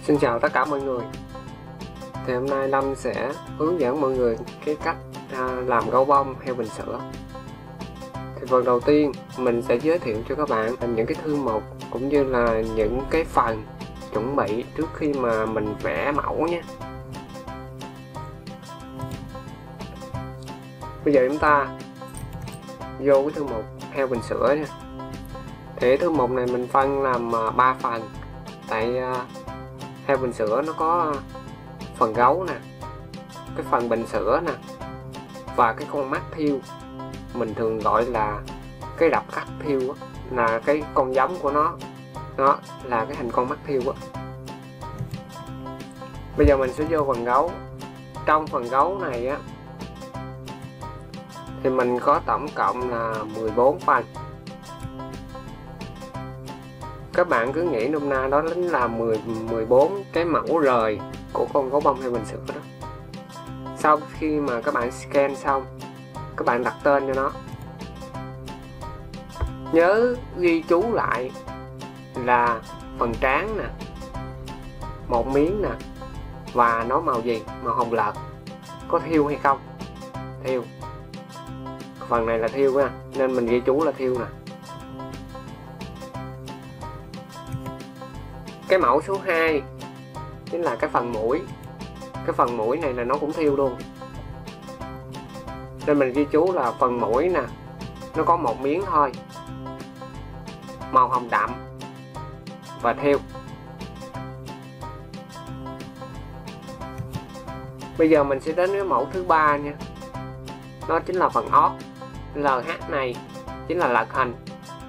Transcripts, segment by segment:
Xin chào tất cả mọi người. Thì hôm nay Lâm sẽ hướng dẫn mọi người cái cách làm gấu bông heo bình sữa. Thì phần đầu tiên mình sẽ giới thiệu cho các bạn những cái thư mục cũng như là những cái phần chuẩn bị trước khi mà mình vẽ mẫu nhé. Bây giờ chúng ta vô cái thư mục heo bình sữa nha. Thì thư mục này mình phân làm 3 phần. Tại heo bình sữa nó có phần gấu nè, cái phần bình sữa nè, và cái con mắt thiêu, mình thường gọi là cái đập cắt thiêu á, là cái con giống của nó, đó là cái hình con mắt thiêu á. Bây giờ mình sẽ vô phần gấu. Trong phần gấu này á thì mình có tổng cộng là 14 phần. Các bạn cứ nghĩ nôm na đó chính là 14 cái mẫu rời của con gấu bông heo bình sữa đó. Sau khi mà các bạn scan xong, các bạn đặt tên cho nó. Nhớ ghi chú lại là phần trán nè, một miếng nè, và nó màu gì, màu hồng lợt, có thiêu hay không. Thiêu, phần này là thiêu nha, nên mình ghi chú là thiêu nè. Cái mẫu số 2 chính là cái phần mũi. Cái phần mũi này là nó cũng thiêu luôn, nên mình ghi chú là phần mũi nè, nó có một miếng thôi, màu hồng đậm và thiêu. Bây giờ mình sẽ đến với mẫu thứ 3 nha. Nó chính là phần ót. LH này chính là lật hình.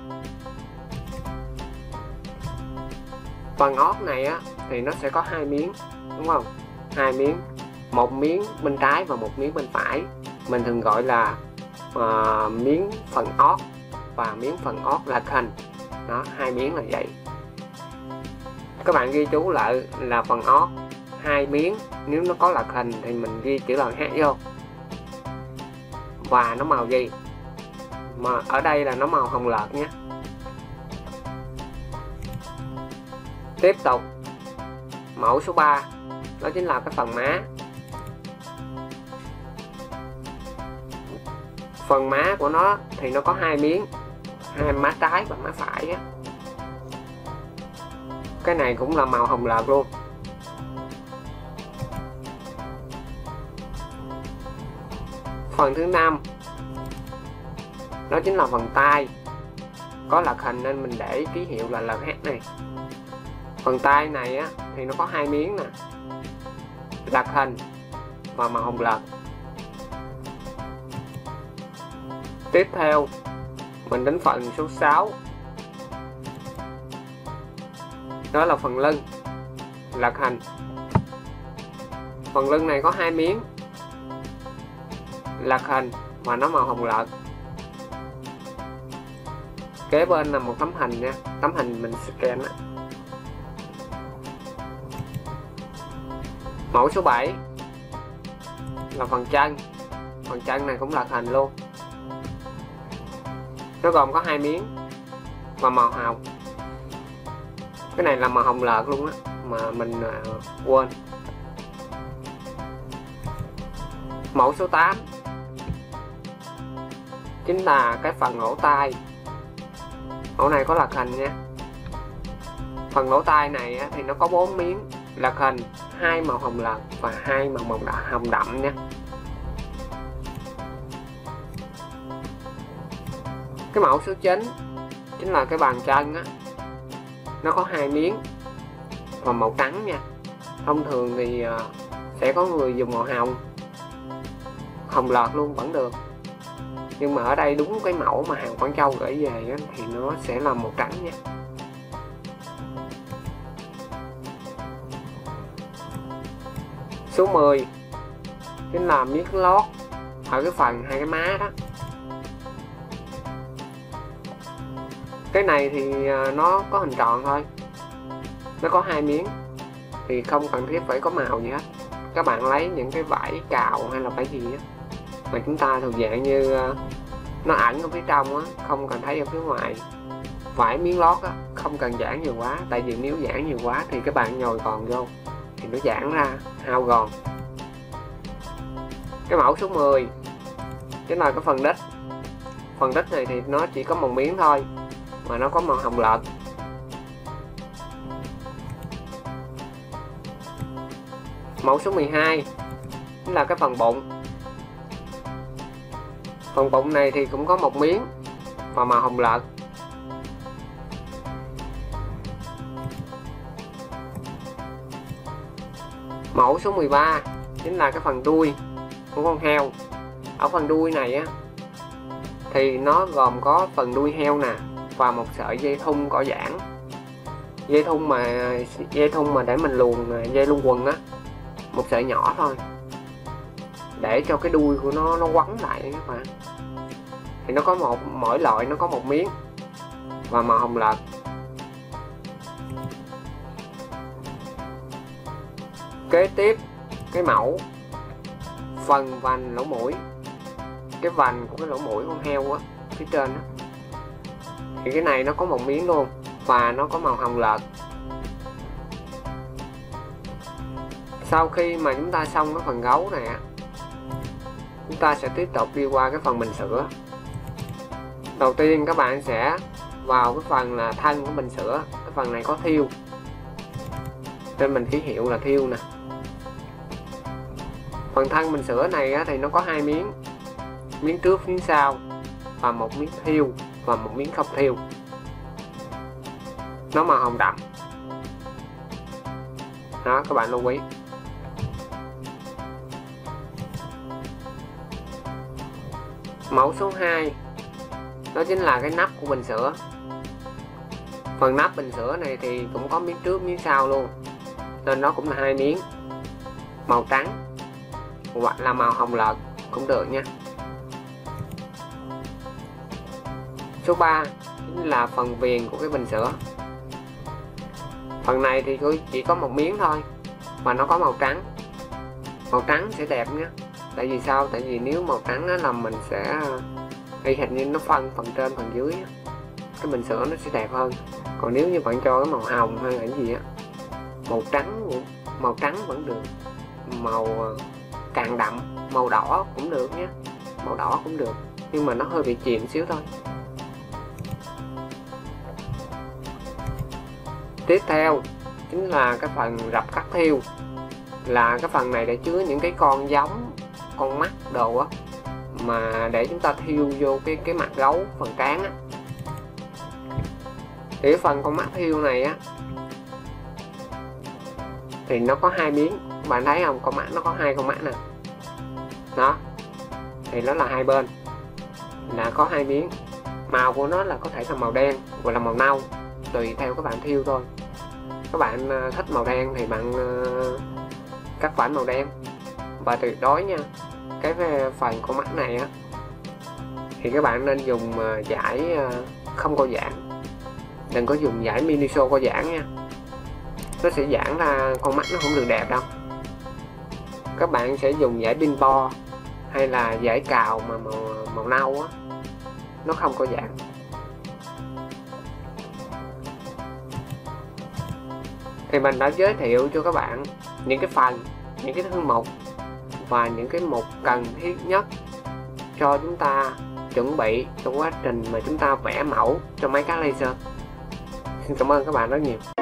Phần ót này á thì nó sẽ có 2 miếng, đúng không? 2 miếng, một miếng bên trái và một miếng bên phải. Mình thường gọi là miếng phần ót và miếng phần ót lật hình. Đó, 2 miếng là vậy. Các bạn ghi chú lại là phần ót 2 miếng, nếu nó có lật hình thì mình ghi chữ LH vô. Và nó màu gì? Mà ở đây là nó màu hồng lợt nhé. Tiếp tục, mẫu số 3 đó chính là cái phần má. Phần má của nó thì nó có 2 miếng, hai má trái và má phải á. Cái này cũng là màu hồng lợt luôn. Phần thứ 5 đó chính là phần tai. Có lật hình nên mình để ký hiệu là LH này. Phần tai này á thì nó có 2 miếng nè, lật hình và màu hồng lợt. Tiếp theo mình đến phần số 6, đó là phần lưng, lật hình. Phần lưng này có 2 miếng, lật hình và nó màu hồng lợt. Kế bên là một tấm hình nha, tấm hình mình scan á. Mẫu số 7 là phần chân. Phần chân này cũng lật hình luôn. Nó gồm có 2 miếng và màu hồng. Cái này là màu hồng lợt luôn á, mà mình quên. Mẫu số 8 chính là cái phần lỗ tai. Mẫu này có lật hình nha. Phần lỗ tai này thì nó có 4 miếng, lật hình, 2 màu hồng lợt và 2 màu hồng đậm nha. Cái mẫu số 9 chính là cái bàn chân á. Nó có 2 miếng và màu trắng nha. Thông thường thì sẽ có người dùng màu hồng, hồng lợt luôn vẫn được. Nhưng mà ở đây đúng cái mẫu mà hàng Quảng Châu gửi về á, thì nó sẽ là màu trắng nha. Số 10 chính là miếng lót ở cái phần 2 cái má đó. Cái này thì nó có hình tròn thôi, nó có 2 miếng thì không cần thiết phải có màu gì hết. Các bạn lấy những cái vải cào hay là vải gì á mà chúng ta thuộc dạng như nó ẩn ở phía trong á, không cần thấy ở phía ngoài, vải miếng lót á, không cần giãn nhiều quá, tại vì nếu giãn nhiều quá thì các bạn nhồi gòn vô thì nó giãn ra hao gòn. Cái mẫu số 10 chính là cái phần đít. Phần đít này thì nó chỉ có một miếng thôi mà nó có màu hồng lợt. Mẫu số 12 chính là cái phần bụng. Phần bụng này thì cũng có một miếng và màu hồng lợt. Mẫu số 13 chính là cái phần đuôi của con heo. Ở phần đuôi này á thì nó gồm có phần đuôi heo nè và một sợi dây thun cỏ giãn. Dây thun mà để mình luồn dây luồn quần á, một sợi nhỏ thôi để cho cái đuôi của nó quấn lại các bạn. Thì nó có mỗi loại nó có một miếng và màu hồng lợt. Kế tiếp cái mẫu phần vành lỗ mũi. Cái vành của cái lỗ mũi con heo á, phía trên á, thì cái này nó có một miếng luôn và nó có màu hồng lợt. Sau khi mà chúng ta xong cái phần gấu này á, chúng ta sẽ tiếp tục đi qua cái phần bình sữa. Đầu tiên các bạn sẽ vào cái phần là thân của bình sữa. Cái phần này có thiêu nên mình ký hiệu là thiêu nè. Phần thân bình sữa này á, thì nó có hai miếng, miếng trước miếng sau, và một miếng thiêu và một miếng không thiêu. Nó màu hồng đậm đó, các bạn lưu ý. Mẫu số 2 đó chính là cái nắp của bình sữa. Phần nắp bình sữa này thì cũng có miếng trước miếng sau luôn, nên nó cũng là hai miếng màu trắng hoặc là màu hồng lợt cũng được nha. Số 3 chính là phần viền của cái bình sữa. Phần này thì chỉ có một miếng thôi và nó có màu trắng. Màu trắng sẽ đẹp nhé. Tại vì sao? Tại vì nếu màu trắng là mình sẽ y hình như nó phân phần trên phần dưới á, cái bình sữa nó sẽ đẹp hơn. Còn nếu như bạn cho cái màu hồng hay là cái gì á, màu trắng vẫn được, màu càng đậm, màu đỏ cũng được nhé, màu đỏ cũng được, nhưng mà nó hơi bị chìm xíu thôi. Tiếp theo chính là cái phần rập cắt thiêu. Là cái phần này để chứa những cái con giống, con mắt đồ á, mà để chúng ta thiêu vô cái mặt gấu, phần trán á. Thì cái phần con mắt thiêu này á thì nó có hai miếng, bạn thấy không? Con mắt nó có hai con mắt nè, đó thì nó là hai bên là có hai miếng. Màu của nó là có thể là màu đen hoặc là màu nâu, tùy theo các bạn thiêu thôi. Các bạn thích màu đen thì bạn cắt vải màu đen. Và tuyệt đối nha, cái phần con mắt này á thì các bạn nên dùng vải không co giãn, đừng có dùng vải Miniso co giãn nha, nó sẽ giãn ra con mắt nó không được đẹp đâu. Các bạn sẽ dùng vải pin bo hay là vải cào mà màu nâu á, nó không co giãn. Thì mình đã giới thiệu cho các bạn những cái phần, những cái thư mục và những cái mục cần thiết nhất cho chúng ta chuẩn bị trong quá trình mà chúng ta vẽ mẫu cho máy cắt laser. Xin cảm ơn các bạn rất nhiều.